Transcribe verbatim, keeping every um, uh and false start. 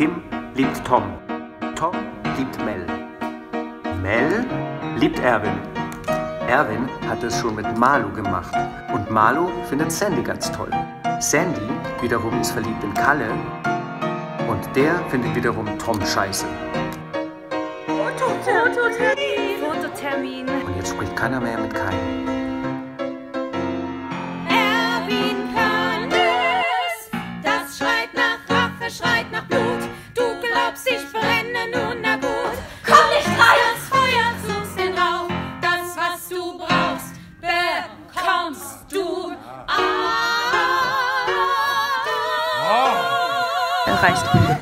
Kim liebt Tom. Tom liebt Mel. Mel liebt Erwin. Erwin hat es schon mit Malu gemacht. Und Malu findet Sandy ganz toll. Sandy wiederum ist verliebt in Kalle. Und der findet wiederum Tom scheiße. Fototermin. Fototermin. Und jetzt spricht keiner mehr mit keinem. Erwin kann es. Das schreit nach Rache, schreit nach Blut. Du glaubst, ich brenne nun, na gut. Komm nicht rein! Das Feuer suchst den Rauch. Das, was du brauchst, bekommst du auch. Erreicht Hunde.